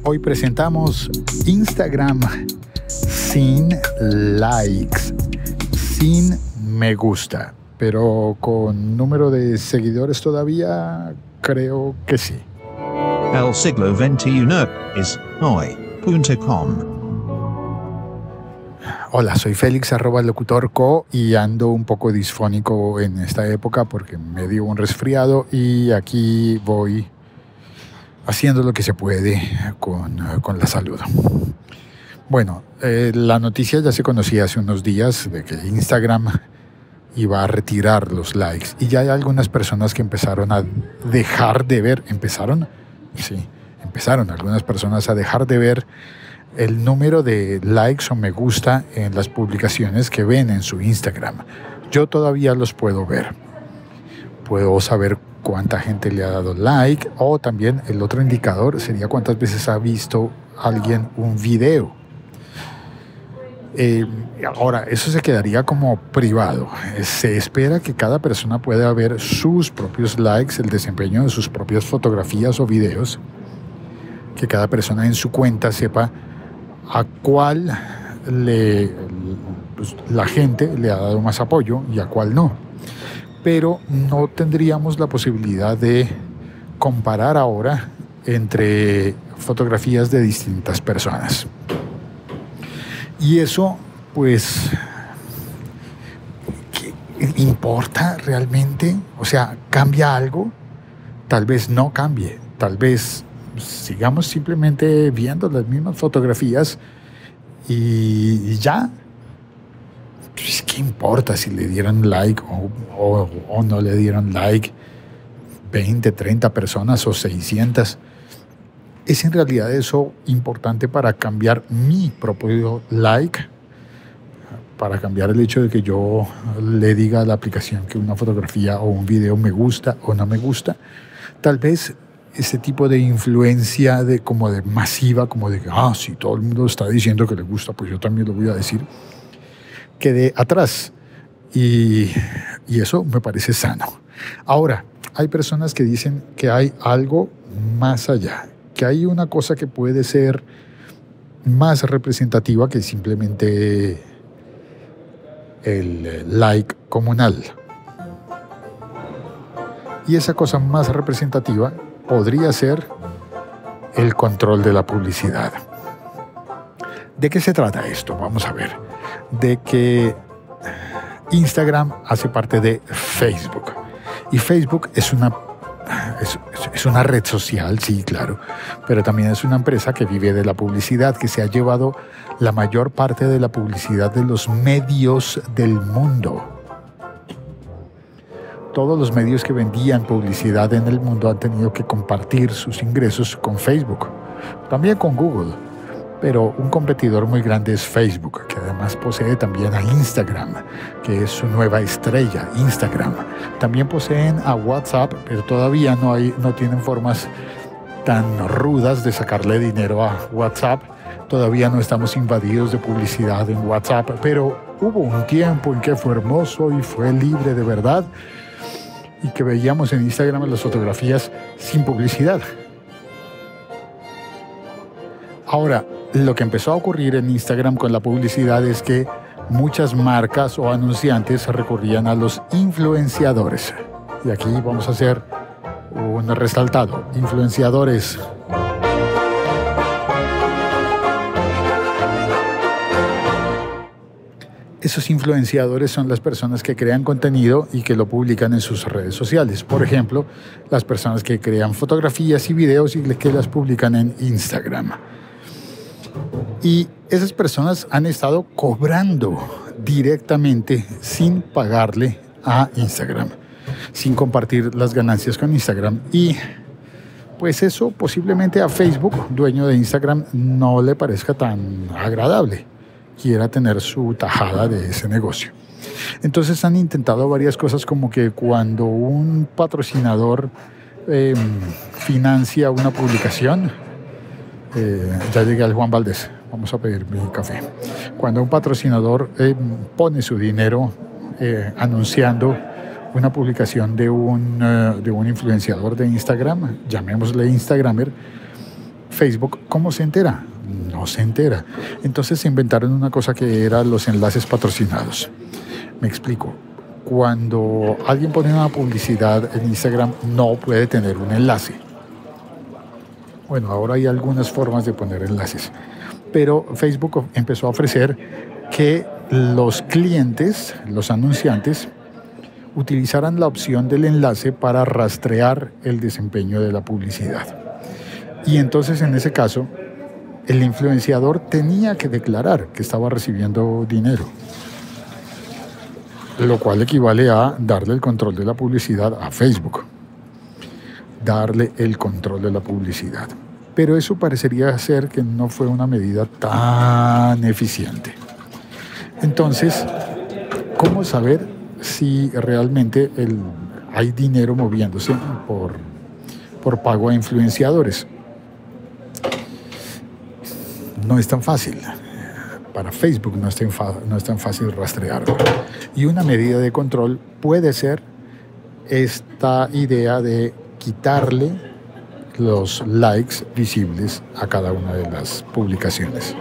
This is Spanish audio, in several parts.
Hoy presentamos Instagram sin likes, sin me gusta, pero con número de seguidores todavía creo que sí. El siglo XXI es hoy.com. Hola, soy Félix @locutorco y ando un poco disfónico en esta época porque me dio un resfriado y aquí voy haciendo lo que se puede con la salud. Bueno, la noticia ya se conocía hace unos días de que Instagram iba a retirar los likes y ya hay algunas personas que empezaron a dejar de ver, empezaron algunas personas a dejar de ver el número de likes o me gusta en las publicaciones que ven en su Instagram. Yo todavía los puedo ver. Puedo saber cuánta gente le ha dado like, o también el otro indicador sería cuántas veces ha visto alguien un video. Ahora, eso se quedaría como privado. Se espera que cada persona pueda ver sus propios likes, el desempeño de sus propias fotografías o videos, que cada persona en su cuenta sepa a cuál la gente le ha dado más apoyo y a cuál no. Pero no tendríamos la posibilidad de comparar ahora entre fotografías de distintas personas. Y eso, pues, ¿qué importa realmente? O sea, ¿cambia algo? Tal vez no cambie, tal vez sigamos simplemente viendo las mismas fotografías y ya. Pues, ¿qué importa si le dieron like o no le dieron like 20, 30 personas o 600? ¿Es en realidad eso importante para cambiar mi propio like? Para cambiar el hecho de que yo le diga a la aplicación que una fotografía o un video me gusta o no me gusta. Tal vez ese tipo de influencia como de masiva, como de que, si todo el mundo está diciendo que le gusta, pues yo también lo voy a decir, quede atrás. Y eso me parece sano. Ahora, hay personas que dicen que hay algo más allá, que hay una cosa que puede ser más representativa que simplemente el like comunal. Y esa cosa más representativa podría ser el control de la publicidad. ¿De qué se trata esto? Vamos a ver. De que Instagram hace parte de Facebook. Y Facebook es una red social, sí, claro, pero también es una empresa que vive de la publicidad, que se ha llevado la mayor parte de la publicidad de los medios del mundo. Todos los medios que vendían publicidad en el mundo han tenido que compartir sus ingresos con Facebook, también con Google. Pero un competidor muy grande es Facebook, que además posee también a Instagram, que es su nueva estrella, Instagram. También poseen a WhatsApp, pero todavía no tienen formas tan rudas de sacarle dinero a WhatsApp. Todavía no estamos invadidos de publicidad en WhatsApp, pero hubo un tiempo en que fue hermoso y fue libre de verdad y que veíamos en Instagram las fotografías sin publicidad. Ahora, lo que empezó a ocurrir en Instagram con la publicidad es que muchas marcas o anunciantes recurrían a los influenciadores. Y aquí vamos a hacer un resaltado. Influenciadores. Esos influenciadores son las personas que crean contenido y que lo publican en sus redes sociales. Por ejemplo, las personas que crean fotografías y videos y que las publican en Instagram. Y esas personas han estado cobrando directamente sin pagarle a Instagram, sin compartir las ganancias con Instagram. Y pues eso posiblemente a Facebook, dueño de Instagram, no le parezca tan agradable. Quiera tener su tajada de ese negocio. Entonces han intentado varias cosas, como que cuando un patrocinador financia una publicación, ya llegué al Juan Valdés, vamos a pedir mi café. Cuando un patrocinador pone su dinero anunciando una publicación de un influenciador de Instagram, llamémosle Instagramer, Facebook, ¿cómo se entera? No se entera. Entonces se inventaron una cosa que eran los enlaces patrocinados. Me explico. Cuando alguien pone una publicidad en Instagram, no puede tener un enlace. Bueno, ahora hay algunas formas de poner enlaces, pero Facebook empezó a ofrecer que los clientes, los anunciantes, utilizaran la opción del enlace para rastrear el desempeño de la publicidad. Y entonces, en ese caso, el influenciador tenía que declarar que estaba recibiendo dinero, lo cual equivale a darle el control de la publicidad a Facebook. Darle el control de la publicidad. Pero eso parecería ser que no fue una medida tan eficiente. Entonces, ¿cómo saber si realmente hay dinero moviéndose por pago a influenciadores? No es tan fácil. Para Facebook no es tan fácil rastrearlo. Y una medida de control puede ser esta idea de quitarle los likes visibles a cada una de las publicaciones.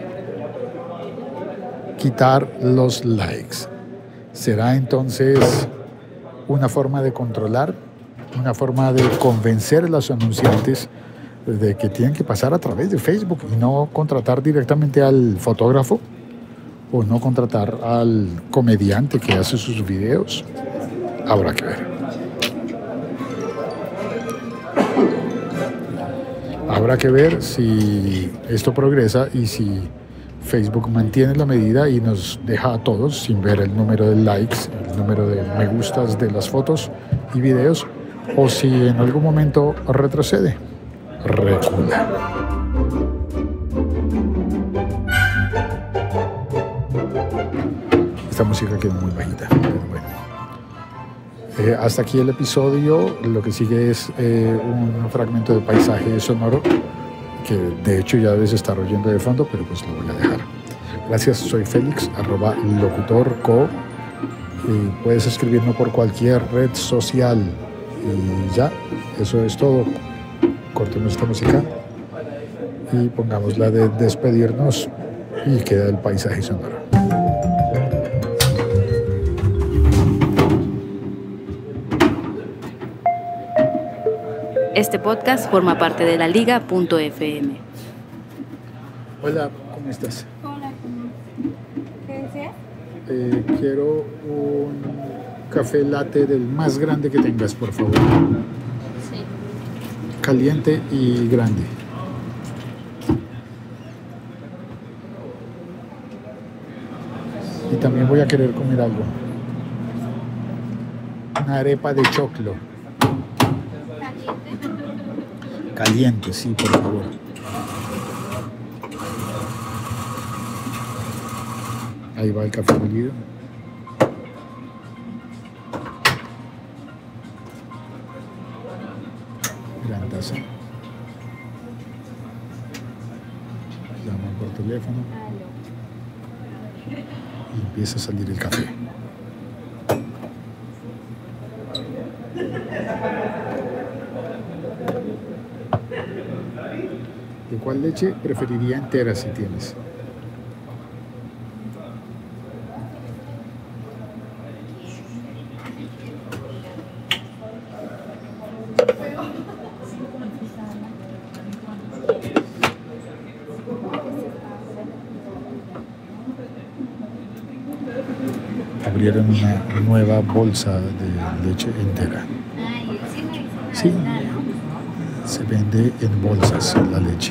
Quitar los likes. ¿Será entonces una forma de controlar, una forma de convencer a los anunciantes de que tienen que pasar a través de Facebook y no contratar directamente al fotógrafo o no contratar al comediante que hace sus videos? Habrá que ver. Habrá que ver si esto progresa y si Facebook mantiene la medida y nos deja a todos sin ver el número de likes, el número de me gustas de las fotos y videos, o si en algún momento retrocede, recula. Esta música quedó muy bajita, pero bueno. Hasta aquí el episodio. Lo que sigue es un fragmento de paisaje sonoro que de hecho ya debes estar oyendo de fondo, pero pues lo voy a dejar. Gracias, soy Félix, @locutorco. Puedes escribirme por cualquier red social. Y ya, eso es todo. Cortemos esta música y pongamos la de despedirnos y queda el paisaje sonoro. Este podcast forma parte de la Liga.fm. Hola, ¿cómo estás? Hola, ¿qué deseas? Quiero un café latte del más grande que tengas, por favor. Sí. Caliente y grande. Y también voy a querer comer algo. Una arepa de choclo. Caliente, sí, por favor. Ahí va el café molido. Gran taza. Llaman por teléfono. Y empieza a salir el café. ¿De cuál leche preferiría entera si tienes? Abrieron una nueva bolsa de leche entera. Sí, se vende en bolsas la leche.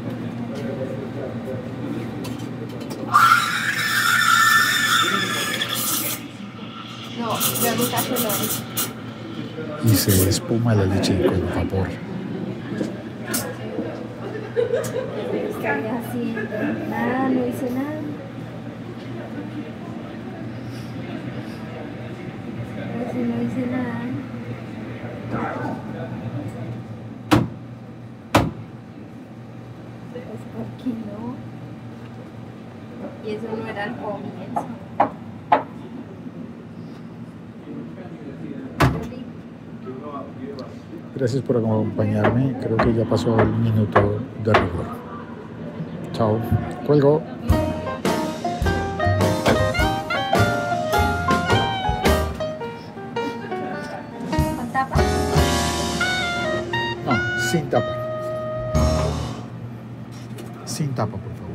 No, yo nunca se lo hice. Y se espuma la leche con vapor. ¿Qué había haciendo? Nada, no hice nada. Pero si no hice nada. Pues ¿por qué no? Y eso no era el comienzo. Gracias por acompañarme. Creo que ya pasó el minuto de rigor. Chao. Cuelgo. ¿Con tapa? No, sin tapa. Sin tapa, por favor.